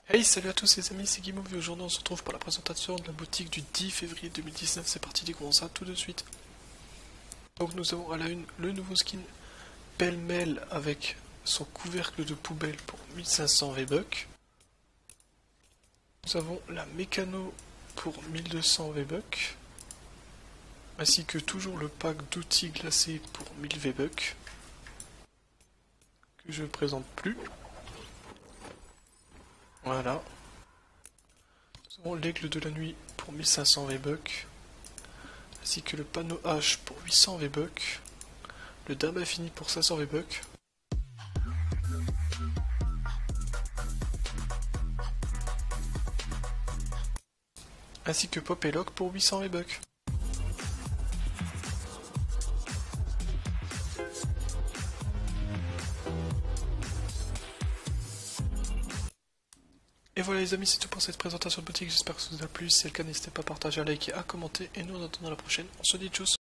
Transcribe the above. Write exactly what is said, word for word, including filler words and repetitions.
Hey, salut à tous les amis, c'est Guimauve et aujourd'hui on se retrouve pour la présentation de la boutique du dix février deux mille dix-neuf. C'est parti, découvrons ça tout de suite. Donc nous avons à la une le nouveau skin pêle-mêle avec son couvercle de poubelle pour mille cinq cents V-Bucks. Nous avons la mécano pour mille deux cents V-Bucks. Ainsi que toujours le pack d'outils glacés pour mille V-Bucks. Que je ne présente plus. Voilà. Nous avons l'aigle de la nuit pour mille cinq cents V-Bucks, ainsi que le panneau H pour huit cents V-Bucks, le dame infini pour cinq cents V-Bucks, ainsi que Pop et Lock pour huit cents V-Bucks. Et voilà les amis, c'est tout pour cette présentation de boutique, j'espère que ça vous a plu. Si c'est le cas, n'hésitez pas à partager, à liker, à commenter, et nous on attend la prochaine. On se dit tchuss.